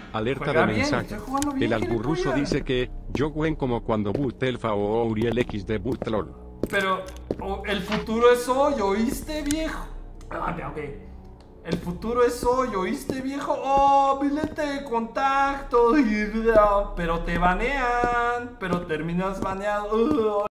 Alerta Juega de bien, mensaje. estoy jugando bien, El alburruso gilipollas. dice que yo buen como cuando Butelfa o Uriel X de Butlol. Pero el futuro es hoy, ¿oíste, viejo? Ok. El futuro es hoy, ¿oíste, viejo? Oh, mi lente de contacto. Pero te banean, pero terminas baneado.